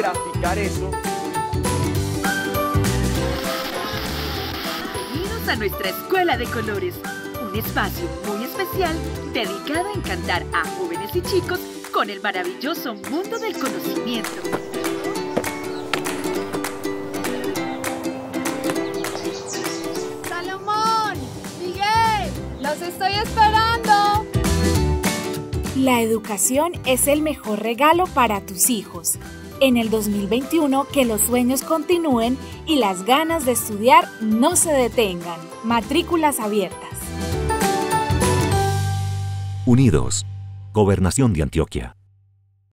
graficar eso. Bienvenidos a nuestra Escuela de Colores, un espacio muy especial dedicado a encantar a jóvenes y chicos con el maravilloso mundo del conocimiento. ¡Salomón! ¡Miguel! ¡Los estoy esperando! La educación es el mejor regalo para tus hijos. En el 2021, que los sueños continúen y las ganas de estudiar no se detengan. Matrículas abiertas. Unidos. Gobernación de Antioquia.